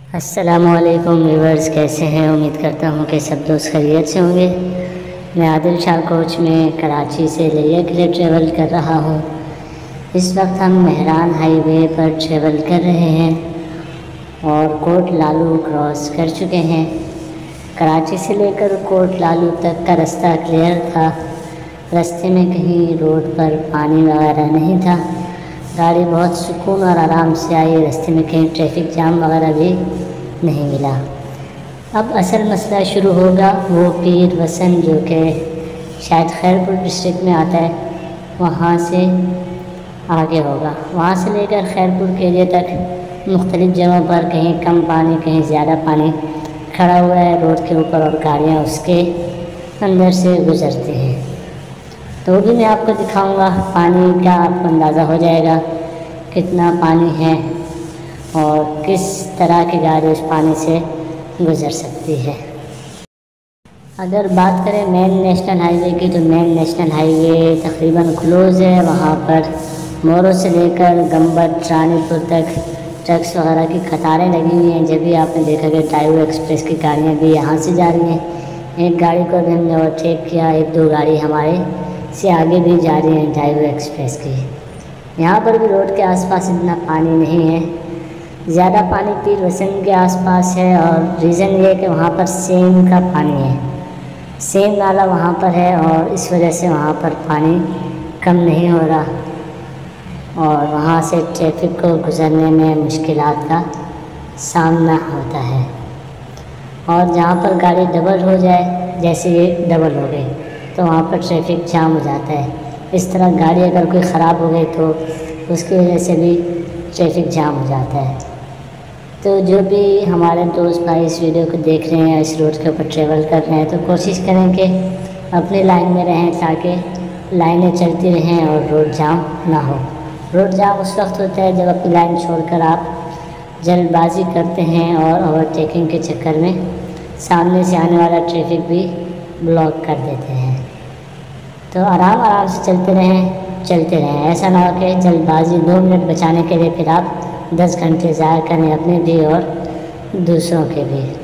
अस्सलामुअलैकुम व्यूवर्स, कैसे हैं? उम्मीद करता हूँ कि सब दोस्त खैरियत से होंगे। मैं आदिल शाह कोच में कराची से लिया के लिए ट्रेवल कर रहा हूँ। इस वक्त हम मेहरान हाईवे पर ट्रेवल कर रहे हैं और कोट लालू क्रॉस कर चुके हैं। कराची से लेकर कोट लालू तक का रास्ता क्लियर था। रास्ते में कहीं रोड पर पानी वगैरह नहीं था। गाड़ी बहुत सुकून और आराम से आई। रास्ते में कहीं ट्रैफिक जाम वगैरह भी नहीं मिला। अब असल मसला शुरू होगा वो पीर वसन, जो कि शायद खैरपुर डिस्ट्रिक्ट में आता है, वहाँ से आगे होगा। वहाँ से लेकर खैरपुर के एरिया तक मुख्तलिफ़ जगहों पर कहीं कम पानी कहीं ज़्यादा पानी खड़ा हुआ है रोड के ऊपर और गाड़ियाँ उसके अंदर से गुज़रती हैं। तो भी मैं आपको दिखाऊंगा। पानी का आपको अंदाज़ा हो जाएगा कितना पानी है और किस तरह की गाड़ी उस पानी से गुज़र सकती है। अगर बात करें मेन नेशनल हाईवे की, तो मेन नेशनल हाईवे तकरीबन क्लोज़ है। वहाँ पर मोरो से लेकर गंबट रानीपुर तक ट्रक्स वगैरह की कतारें लगी हुई हैं। जब भी आपने देखा कि टाइगर एक्सप्रेस की गाड़ियाँ भी यहाँ से जा रही हैं। एक गाड़ी को भी हमने ओवरटेक किया, एक दो गाड़ी हमारे से आगे भी जा रही हैं टाइगर एक्सप्रेस की। यहाँ पर भी रोड के आसपास इतना पानी नहीं है। ज़्यादा पानी पीर वसन के आसपास है और रीज़न ये है कि वहाँ पर सेम का पानी है। सेम नाला वहाँ पर है और इस वजह से वहाँ पर पानी कम नहीं हो रहा और वहाँ से ट्रैफिक को गुज़रने में मुश्किलात का सामना होता है। और जहाँ पर गाड़ी डबल हो जाए, जैसे ये डबल हो गई, तो वहाँ पर ट्रैफिक जाम हो जाता है। इस तरह गाड़ी अगर कोई ख़राब हो गई तो उसकी वजह से भी ट्रैफिक जाम हो जाता है। तो जो भी हमारे दोस्त भाई इस वीडियो को देख रहे हैं, इस रोड के ऊपर ट्रेवल कर रहे हैं, तो कोशिश करें कि अपनी लाइन में रहें ताकि लाइनें चलती रहें और रोड जाम ना हो। रोड जाम उस वक्त होता है जब अपनी लाइन छोड़कर आप जल्दबाजी करते हैं और ओवरटेकिंग के चक्कर में सामने से आने वाला ट्रैफिक भी ब्लॉक कर देते हैं। तो आराम आराम से चलते रहें। ऐसा ना हो कि जल्दबाजी 2 मिनट बचाने के लिए फिर आप 10 घंटे ज़ाया करें, अपने भी और दूसरों के भी।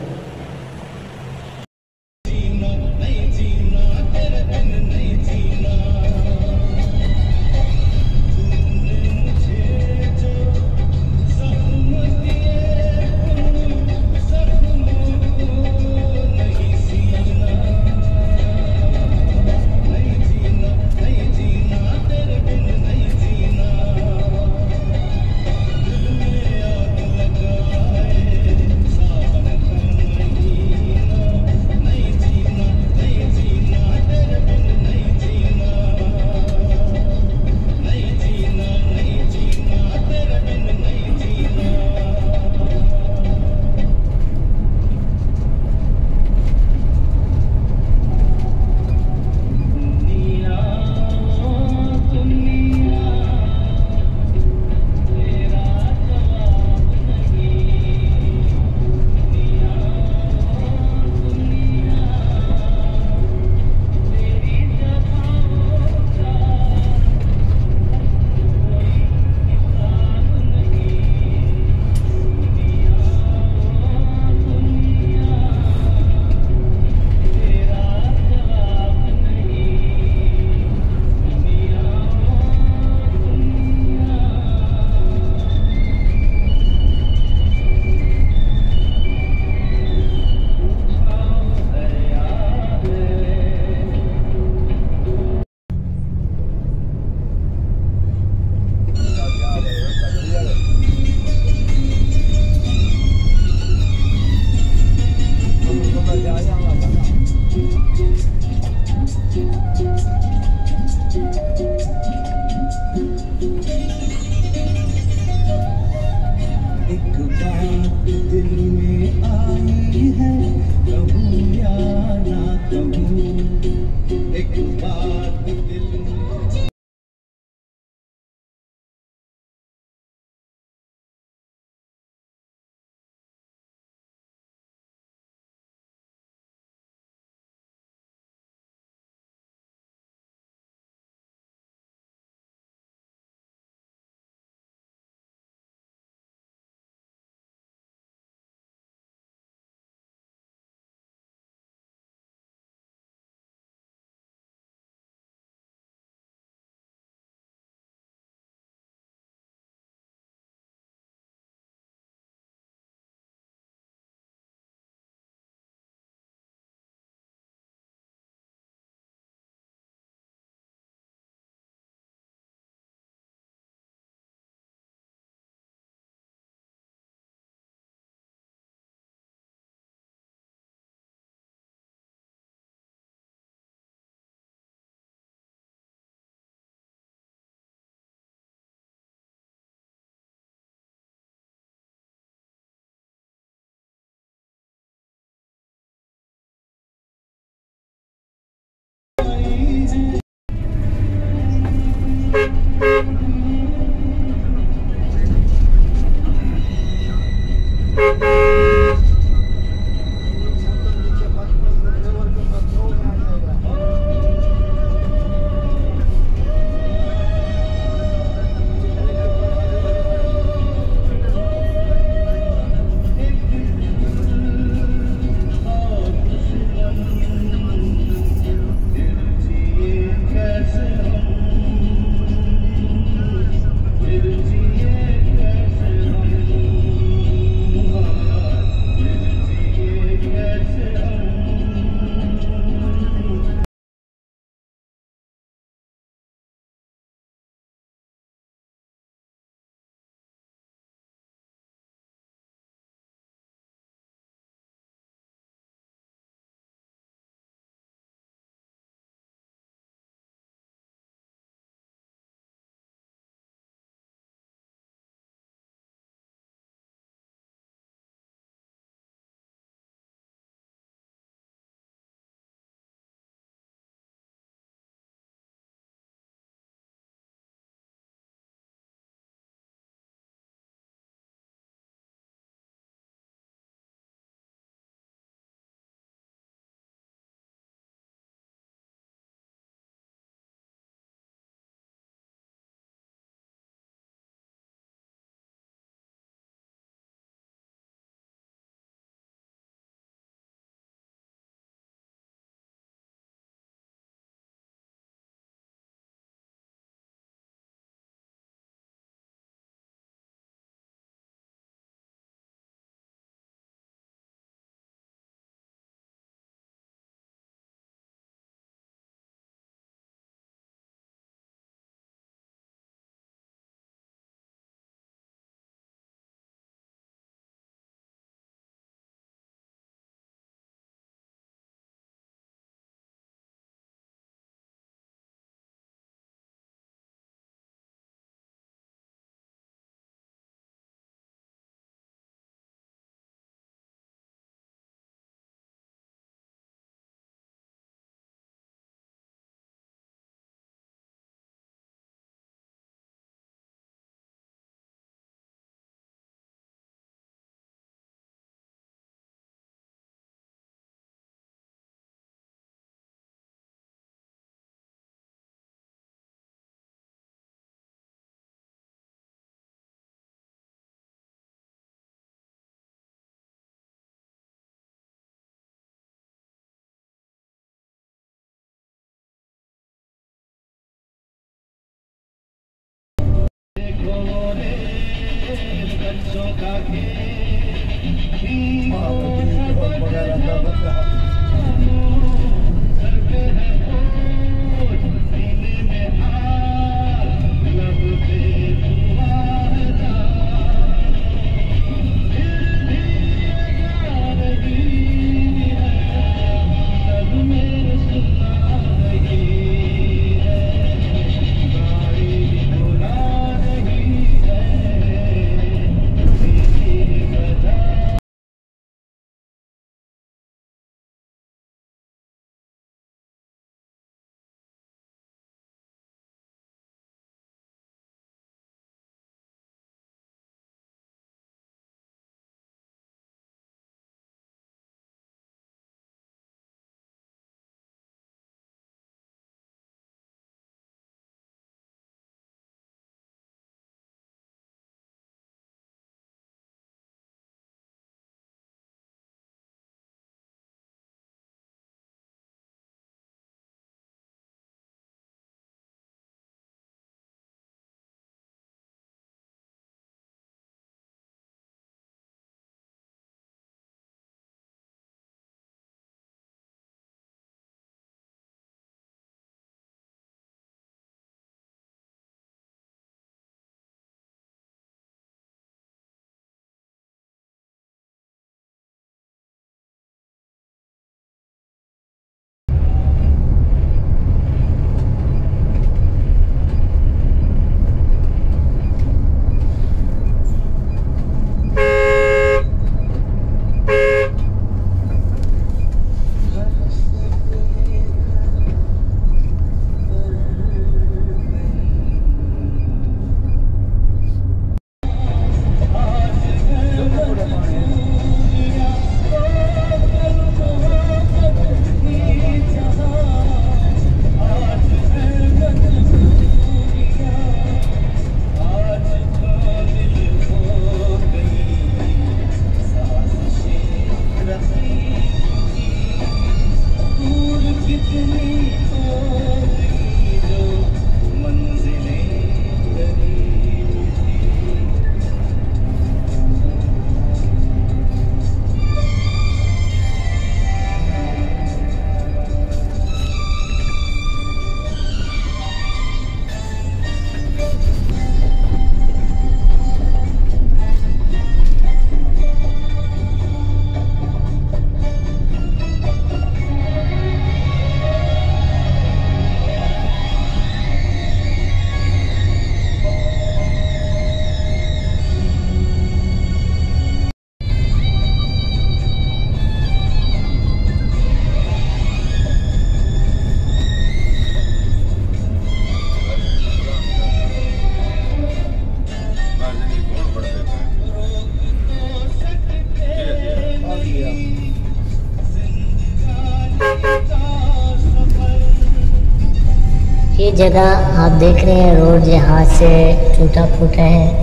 ये जगह आप देख रहे हैं, रोड यहाँ से टूटा फूटा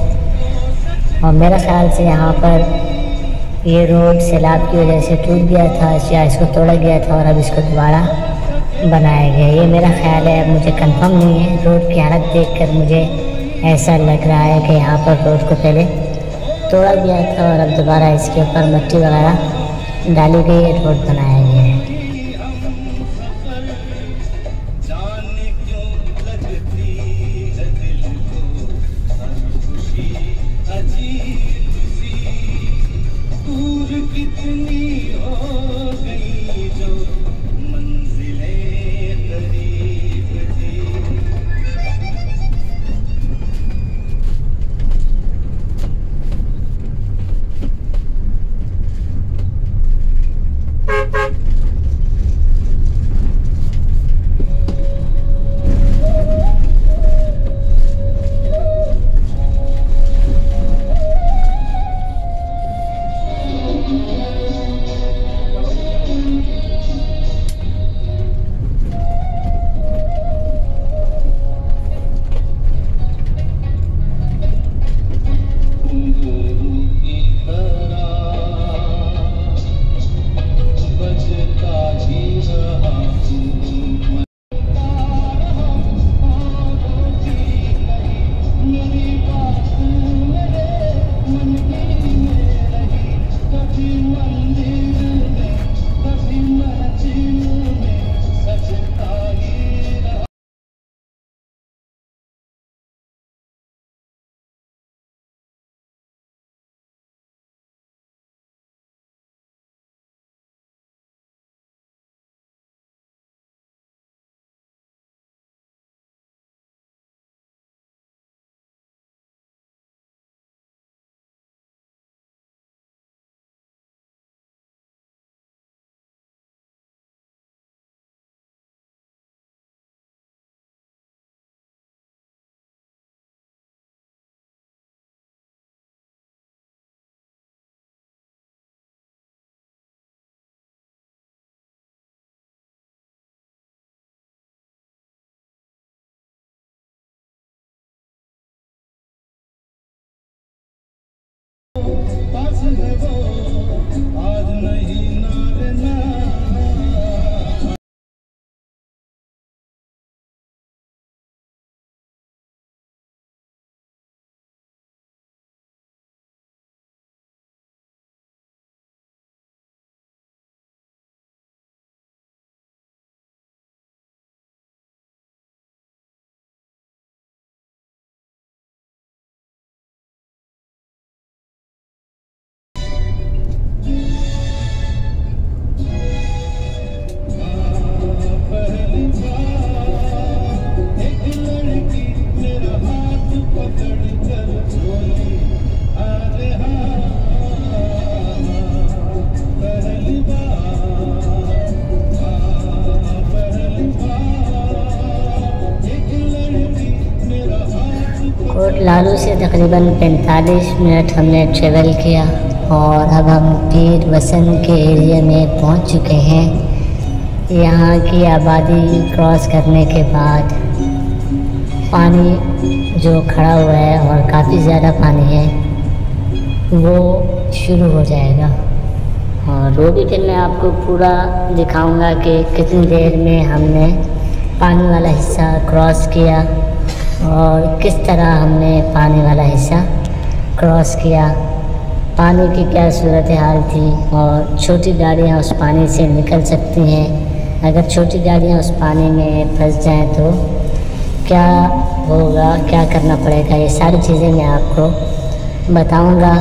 है और मेरा ख्याल से यहाँ पर ये रोड सैलाब की वजह से टूट गया था या इसको तोड़ा गया था और अब इसको दोबारा बनाया गया। ये मेरा ख्याल है, मुझे कंफर्म नहीं है। रोड की हालत देखकर मुझे ऐसा लग रहा है कि यहाँ पर रोड को पहले तोड़ा गया था और अब दोबारा इसके ऊपर मिट्टी वगैरह डाली गई है, रोड बनाया गया है। कोट लालू से तकरीबन 45 मिनट हमने ट्रेवल किया और अब हम पीर वसन के एरिया में पहुंच चुके हैं। यहाँ की आबादी क्रॉस करने के बाद पानी जो खड़ा हुआ है और काफ़ी ज़्यादा पानी है वो शुरू हो जाएगा और वो भी फिर मैं आपको पूरा दिखाऊंगा कि कितनी देर में हमने पानी वाला हिस्सा क्रॉस किया और किस तरह हमने पानी वाला हिस्सा क्रॉस किया, पानी की क्या सूरत हाल थी और छोटी गाड़ियाँ उस पानी से निकल सकती हैं। अगर छोटी गाड़ियाँ उस पानी में फंस जाएं तो क्या होगा, क्या करना पड़ेगा, ये सारी चीज़ें मैं आपको बताऊंगा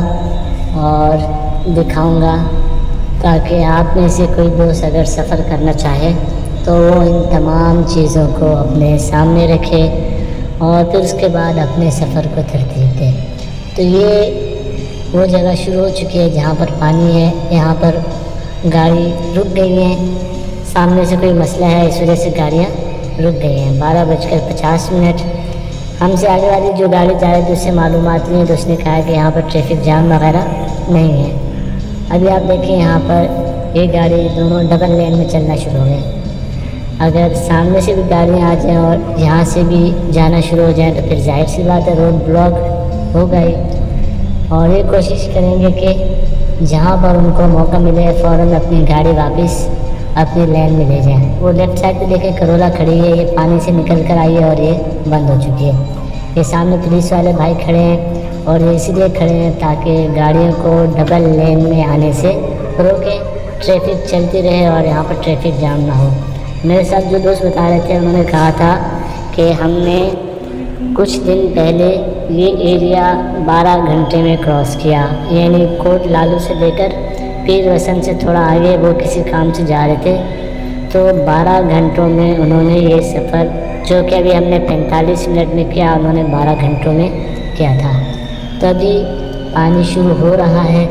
और दिखाऊंगा ताकि आप में से कोई दोस्त अगर सफ़र करना चाहे तो वो इन तमाम चीज़ों को अपने सामने रखे और फिर उसके बाद अपने सफ़र को तरतीब दें। तो ये वो जगह शुरू हो चुकी है जहाँ पर पानी है। यहाँ पर गाड़ी रुक गई है, सामने से कोई मसला है इस वजह से गाड़ियाँ रुक गई हैं। 12:50 हमसे आगे वाली जो गाड़ी जा रही थी उससे मालूमात नहीं है तो उसने कहा कि यहाँ पर ट्रैफिक जाम वगैरह नहीं है। अभी आप देखिए यहाँ पर ये गाड़ी दोनों डबल लेन में चलना शुरू हो गई। अगर सामने से भी गाड़ियाँ आ जाएँ और यहाँ से भी जाना शुरू हो जाए तो फिर जाहिर सी बात है रोड ब्लॉक हो गई। और ये कोशिश करेंगे कि जहाँ पर उनको मौका मिले फ़ौरन अपनी गाड़ी वापस अपनी लेन में ले जाएं। वो लेफ़्ट साइड पे देखें करोला खड़ी है, ये पानी से निकल कर आई है और ये बंद हो चुकी है। ये सामने पुलिस वाले भाई खड़े हैं और ये इसलिए खड़े हैं ताकि गाड़ियों को डबल लेन में आने से रोकें, ट्रैफिक चलती रहे और यहाँ पर ट्रैफिक जाम ना हो। मेरे साथ जो दोस्त बता रहे थे उन्होंने कहा था कि हमने कुछ दिन पहले ये एरिया 12 घंटे में क्रॉस किया, यानी कोट लालू से लेकर पीर वसन से थोड़ा आगे वो किसी काम से जा रहे थे तो 12 घंटों में उन्होंने ये सफ़र जो कि अभी हमने 45 मिनट में किया उन्होंने 12 घंटों में किया था। तो अभी पानी शुरू हो रहा है।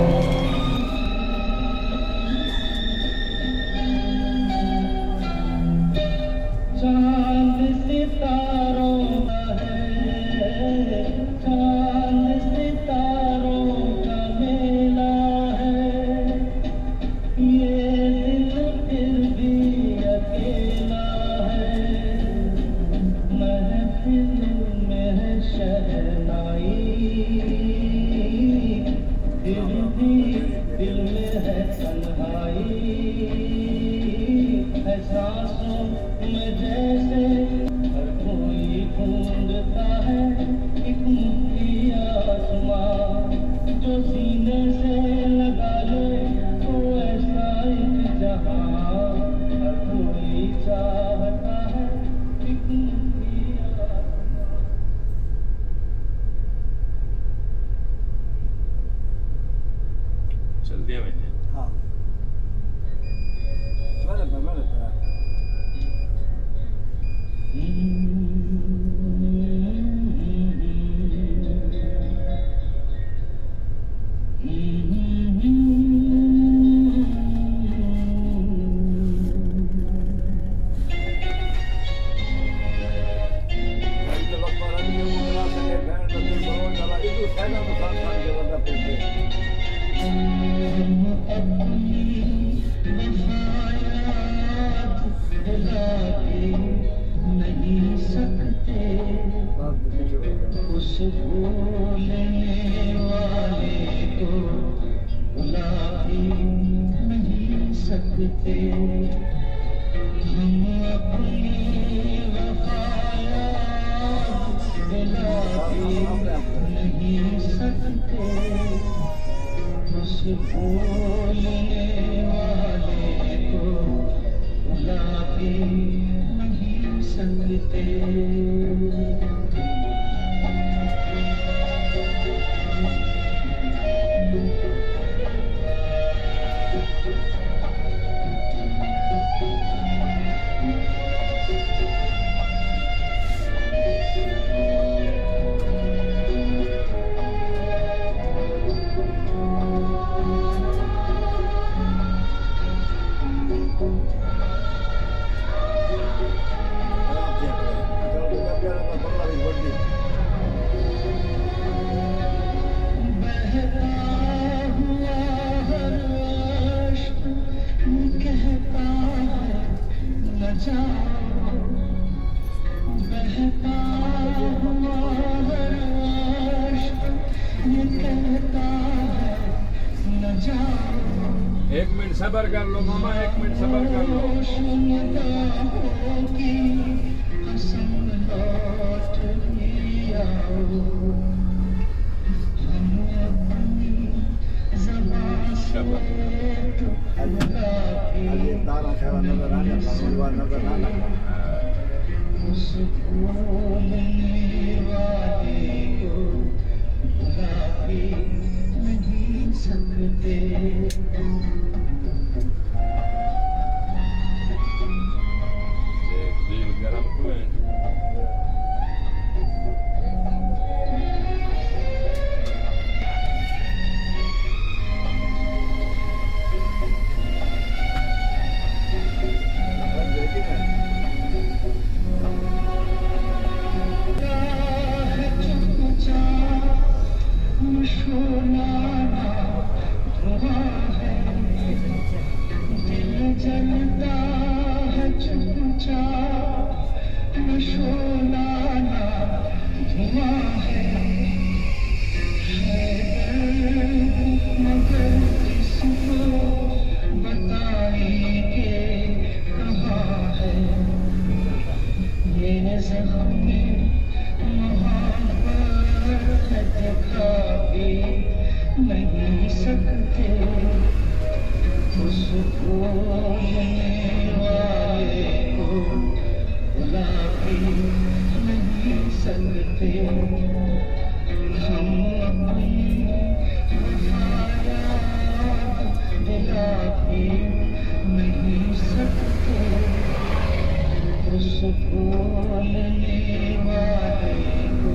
el día mañana. हाँ मैंने उस भूलने वाले को भुला भी नहीं सकते हम अपनी वफायात भुला भी नहीं सकते उस भूलने वाले को भुला भी नहीं सकते एक मिनट सबर कर लो मामा, एक मिनट सबर कर लो। नहीं सकते उस भूलने वाले को भुला भी नहीं सकते हम अपनी वफायात भुला भी नहीं सकते उस भूलने वाले को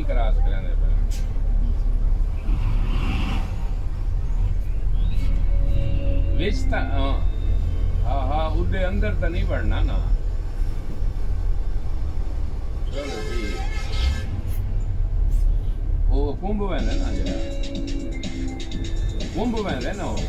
क्रॉस कराने पर रिश्ता हाँ हाँ उधर अंदर तो नहीं बढ़ना ना। चलो ठीक वो कुंभ में है ना जरा कुंभ में है ना वो।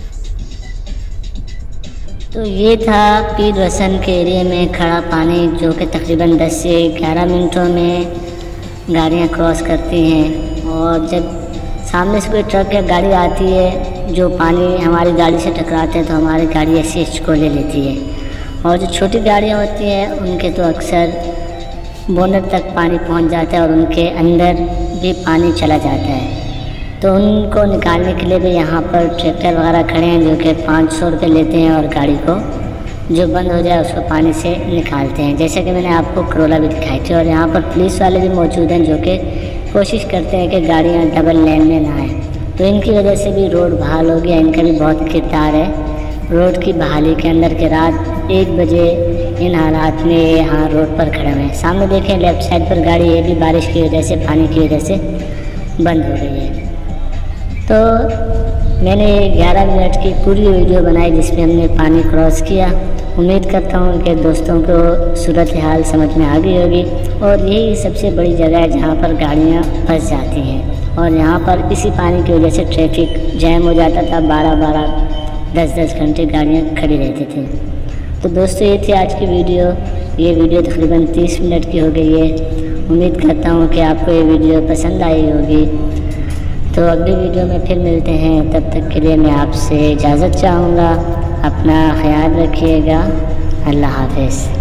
तो ये था पीर रोशन के एरिया में खड़ा पानी, जो कि तकरीबन 10 से 11 मिनटों में गाड़ियाँ क्रॉस करती हैं। और जब सामने से कोई ट्रक या गाड़ी आती है जो पानी हमारी गाड़ी से टकराते हैं तो हमारी गाड़ी ऐसे को ले लेती है। और जो छोटी गाड़ियाँ होती हैं उनके तो अक्सर बोनट तक पानी पहुंच जाता है और उनके अंदर भी पानी चला जाता है। तो उनको निकालने के लिए भी यहाँ पर ट्रैक्टर वगैरह खड़े हैं जो कि 500 रुपये लेते हैं और गाड़ी को जो बंद हो जाए उसको पानी से निकालते हैं, जैसे कि मैंने आपको करोला भी दिखाई थी। और यहाँ पर पुलिस वाले भी मौजूद हैं जो कि कोशिश करते हैं कि गाड़ियाँ डबल लेन में ना आए। तो इनकी वजह से भी रोड बहाल हो गया, इनका भी बहुत किरदार है रोड की बहाली के अंदर। के रात 1 बजे इन हालात में यहाँ रोड पर खड़े हुए हैं। सामने देखें लेफ़्ट साइड पर गाड़ी, ये भी बारिश की वजह से पानी की वजह से बंद हो गई है। तो मैंने 11 मिनट की पूरी वीडियो बनाई जिसमें हमने पानी क्रॉस किया। उम्मीद करता हूँ कि दोस्तों को सूरत हाल समझ में आ गई होगी। और यही सबसे बड़ी जगह है जहाँ पर गाड़ियाँ फंस जाती हैं और यहाँ पर इसी पानी की वजह से ट्रैफिक जैम हो जाता था। 12-12, 10-10 घंटे गाड़ियाँ खड़ी रहती थी। तो दोस्तों ये थी आज की वीडियो। ये वीडियो तकरीबन 30 मिनट की हो गई है। उम्मीद करता हूँ कि आपको ये वीडियो पसंद आई होगी। तो अगली वीडियो में फिर मिलते हैं, तब तक के लिए मैं आपसे इजाज़त चाहूँगा। अपना ख्याल रखिएगा। अल्लाह हाफ़िज़।